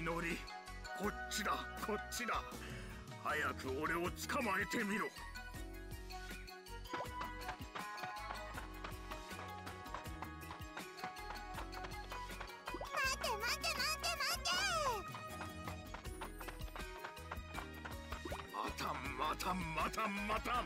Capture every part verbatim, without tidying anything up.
みのり、こっちだこっちだ。早く俺を捕まえてみろ。 待て待て待て待て。 またまたまたまた。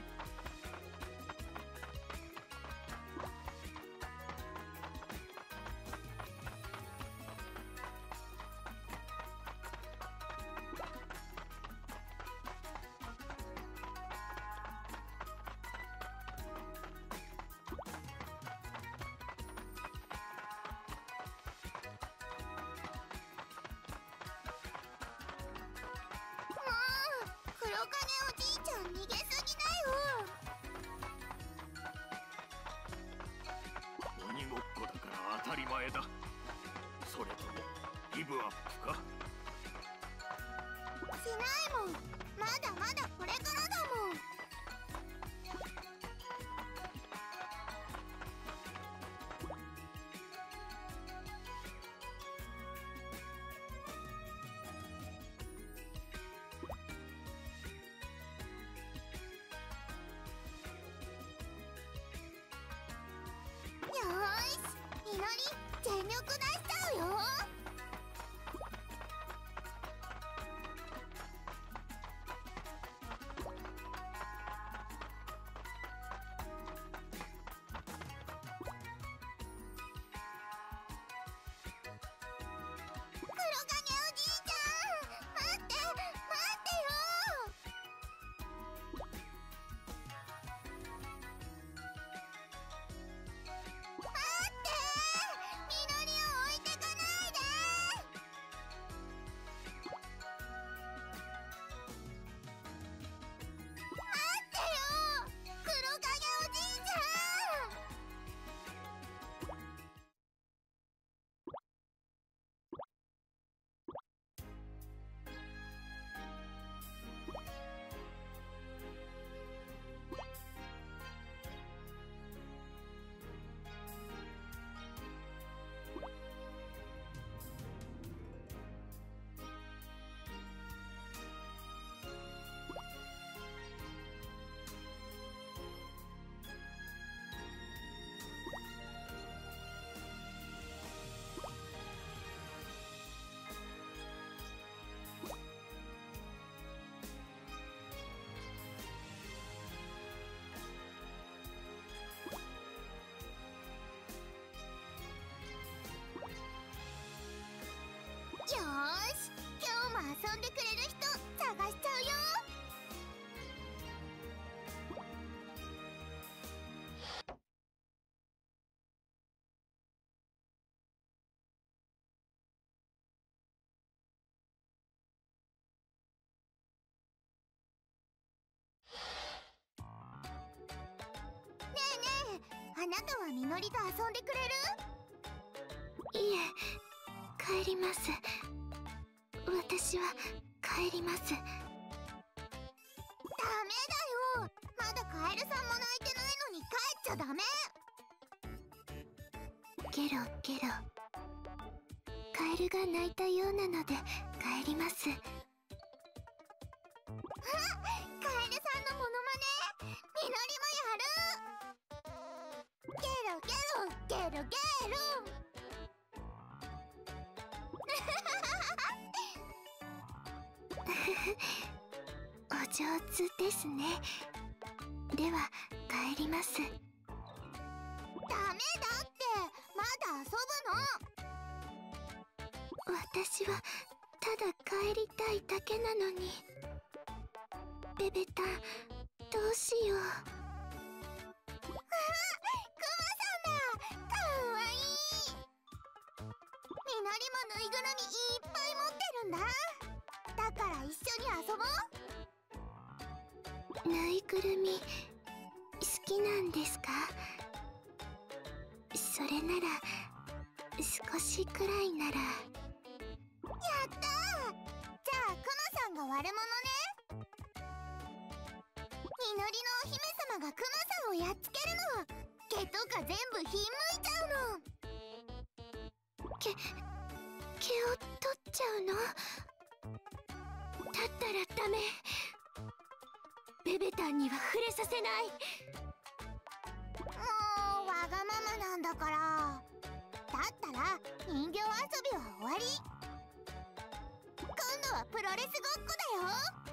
鬼ごっこだから当たり前だ。それともギブアップか？ しないもん。まだまだこれからだもん。よーし、みのり全力出しちゃうよ。黒影おじいちゃん、待って待ってよ。待って、みのりを置いてかないで。待ってよ、黒影おじいちゃん。よーし、今日も遊んでくれる人探しちゃうよ。ねえねえ、あなたはみのりと遊んでくれる？ いえ、帰ります。私は帰ります。 ダメだよ、まだカエルさんも泣いてないのに帰っちゃダメ。 ゲロゲロ。カエルが泣いたようなので帰ります。 あ、カエルさんのモノマネみのりもやる。ゲロゲロゲロゲロ。 お上手ですね。では帰ります。 ダメだって、まだ遊ぶの。 私はただ帰りたいだけなのに。ベベタン、どうしよう。 あ、クマさんだ。かわいい。みのりもぬいぐるみいっぱい持ってるんだ。だから一緒に遊ぼう。 ぬいぐるみ好きなんですか？それなら少しくらいなら。 やったー。じゃあクマさんが悪者ね。みのりのお姫様がクマさんをやっつけるの。毛とか全部ひんむいちゃうの。 毛毛を取っちゃううの？だったらダメ。ベベタンには触れさせない。 もうわがままなんだから。だったら人形遊びは終わり。今度はプロレスごっこだよ。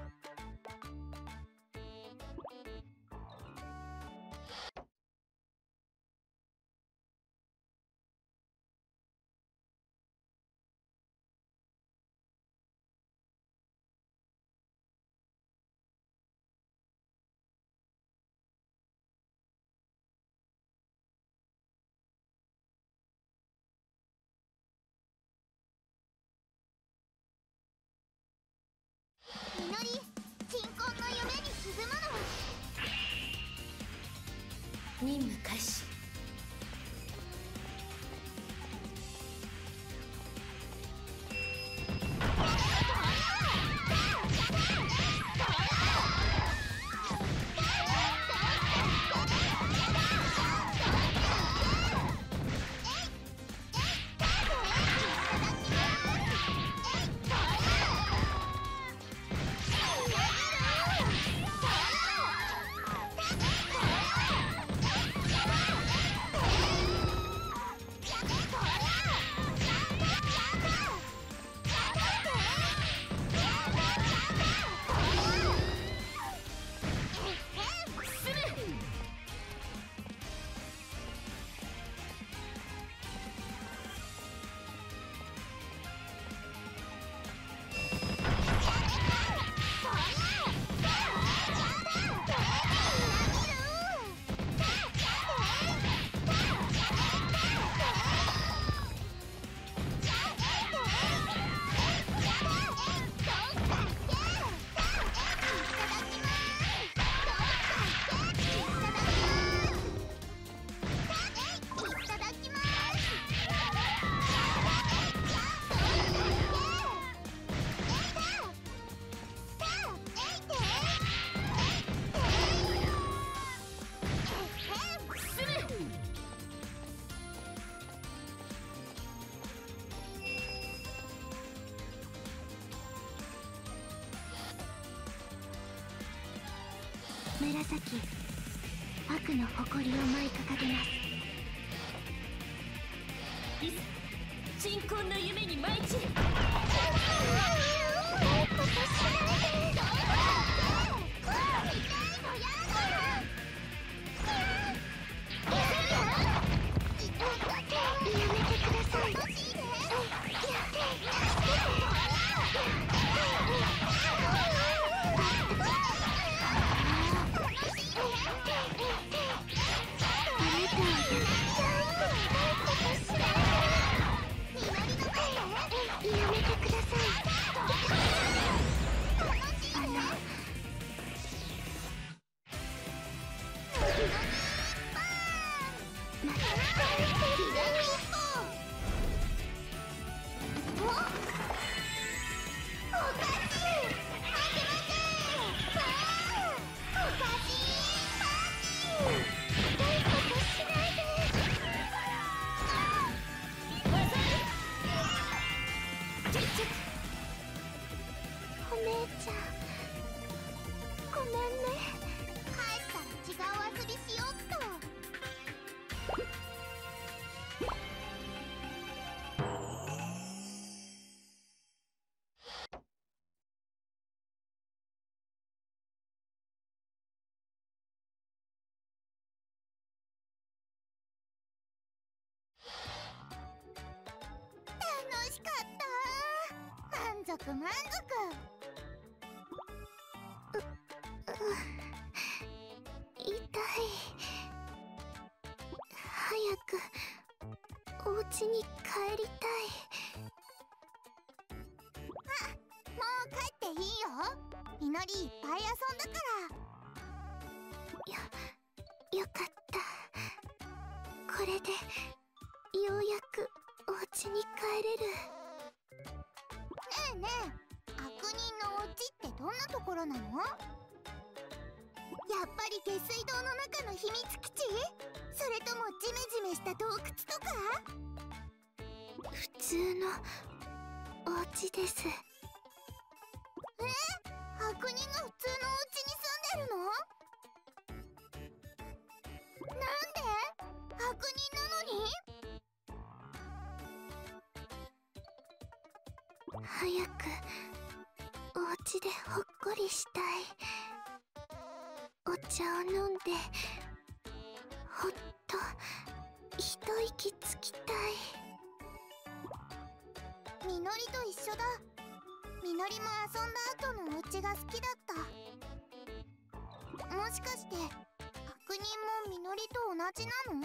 みのり、鎮魂の夢に沈むの。 任務開始。紫、悪の誇りを舞い掲げます。いざ鎮魂の夢に舞い散る。楽しかった。満足満足。う、う、痛い。早くお家に帰りたい。あ、もう帰っていいよ。みのりいっぱい遊んだから。よ、よかった。これでようやくお家に帰れる。ねえねえ、悪人のお家ってどんなところなの？やっぱり下水道の中の秘密基地？それともジメジメした洞窟とか？普通のお家じです。 え、悪人が普通のお家に住んでるの？なんで？悪人なのに？ 早くお家でほっこりしたい。お茶を飲んでほっと一息つきたい。 みのりと一緒だ。みのりも遊んだ後のお家が好きだった。もしかして悪人もみのりと同じなの？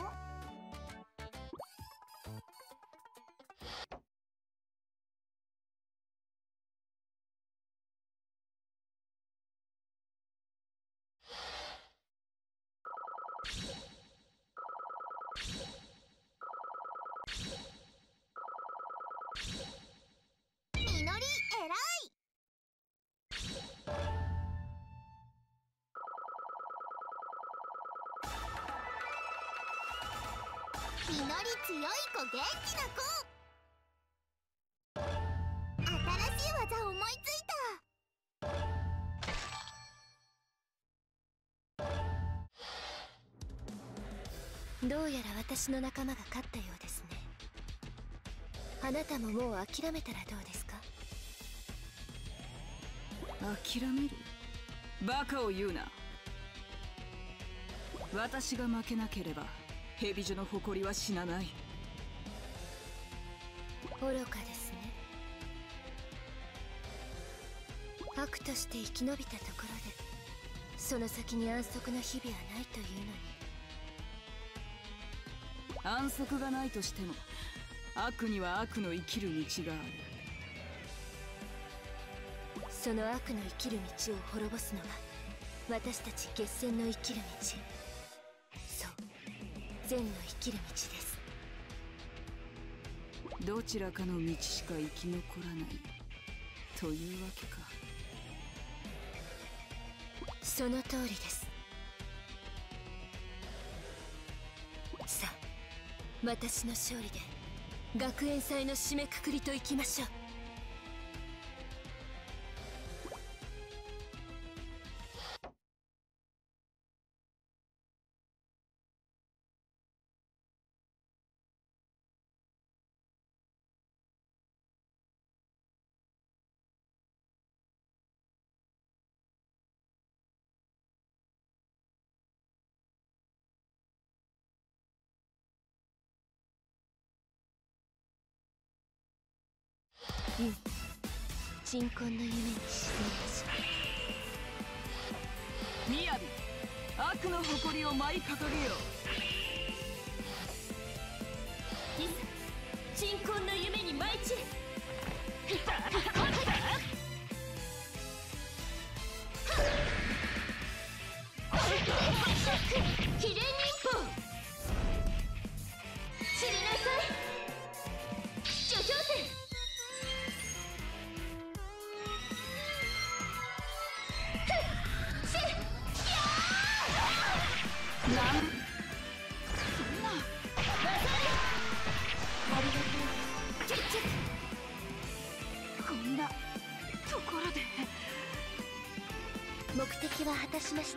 みのり偉い。みのり強い子、元気な子。新しい技思いついた。どうやら私の仲間が勝ったようですね。あなたももう諦めたらどうですか？ 諦める？バカを言うな。私が負けなければ蛇女の誇りは死なない。 愚かですね。悪として生き延びたところでその先に安息の日々はないというのに。 安息がないとしても悪には悪の生きる道がある。 その悪の生きる道を滅ぼすのが私たち月戦の生きる道。そう、善の生きる道です。 どちらかの道しか生き残らないというわけか。 その通りです。さあ、私の勝利で学園祭の締めくくりといきましょう。うん、鎮魂の夢に沈みましょう。みやび、悪の誇りを舞い掲げよ。 いざ鎮魂の夢に舞い散れ。比例忍法、散りなさい。叙情点。 なんそんな。 ありがとう。チュッチュッ。 こんなところで。 目的は果たしました。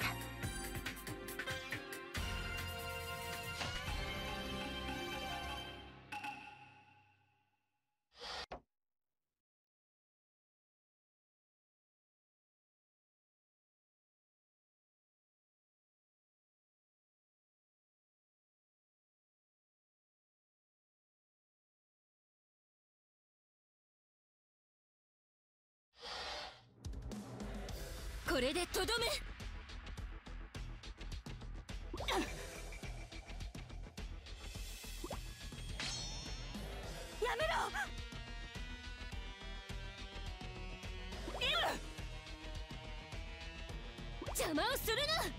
これでとどめ。やめろ。邪魔をする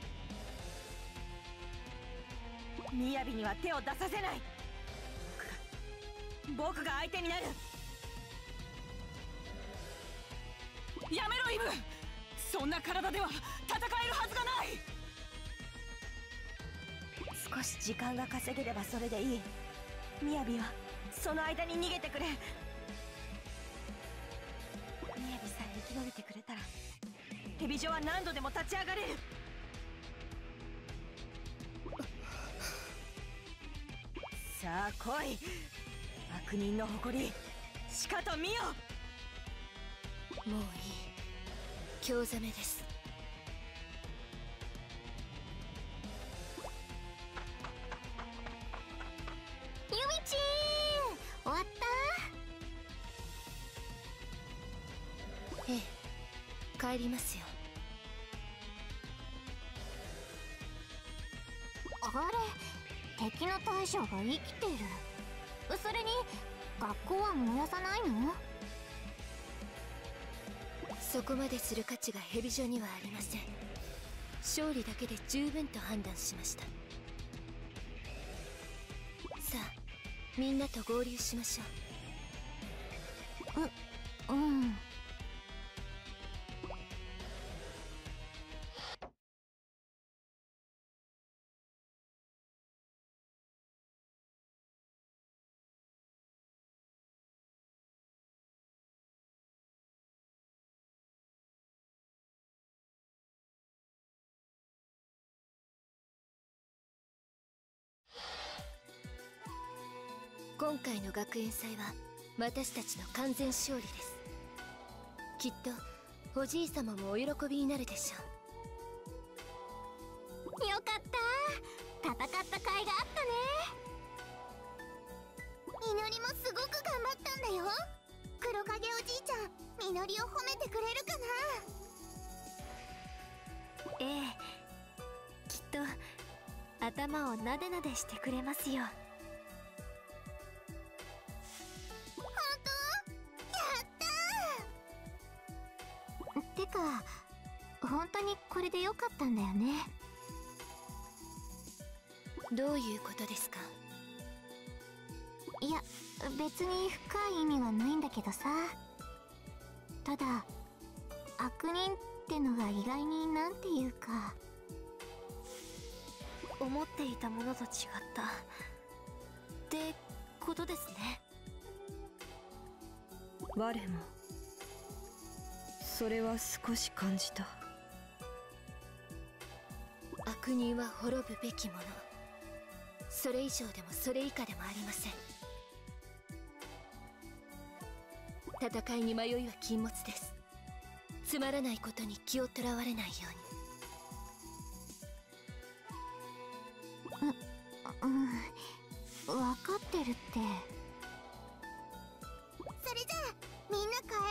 な。 みやびには手を出させない。僕が相手になる。 やめろイブ。そんな体では戦えるはずがない。 少し時間が稼げればそれでいい。みやびはその間に逃げてくれ。 ヘビ女は何度でも立ち上がれる。さあ来い、悪人の誇りしかと見よ。 もういい、興ざめです。 ユミちーん、終わった？ ええ、帰りますよ。 あれ、敵の大将が生きてる。それに学校は燃やさないの？ そこまでする価値がヘビ女にはありません。勝利だけで十分と判断しました。さあ、みんなと合流しましょう。 う、うん。 今回の学園祭は私たちの完全勝利です。きっとおじい様もお喜びになるでしょよかったー、戦った甲斐があったね。みのりもすごく頑張ったんだよ。黒影おじいちゃん、みのりを褒めてくれるかな？ ええ、きっと頭をなでなでしてくれますよ。 てか、本当にこれでよかったんだよね。 どういうことですか？ いや、別に深い意味はないんだけどさ。ただ、悪人ってのが意外になんていうか、 思っていたものと違ったってことですね。 我もそれは少し感じた。 悪人は滅ぶべきもの、それ以上でもそれ以下でもありません。戦いに迷いは禁物です。つまらないことに気をとらわれないように。う、うん、分かってるって。それじゃあみんな帰ろ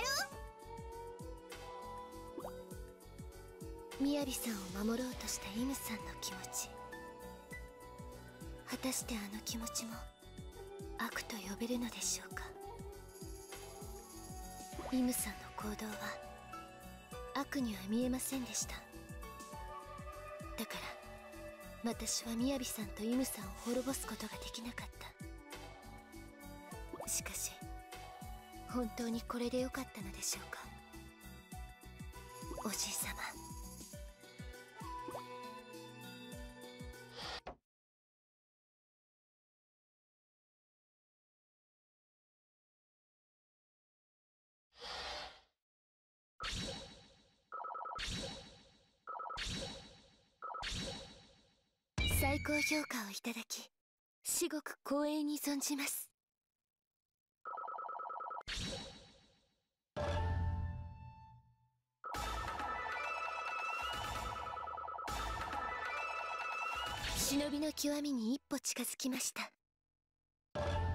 う。みやびさんを守ろうとしたイムさんの気持ち、果たしてあの気持ちも悪と呼べるのでしょうか。イムさんの行動は悪には見えませんでした。だから私はみやびさんとイムさんを滅ぼすことができなかった。しかし本当にこれでよかったのでしょうか。おじいさま。最高評価をいただき、至極光栄に存じます。忍びの極みに一歩近づきました。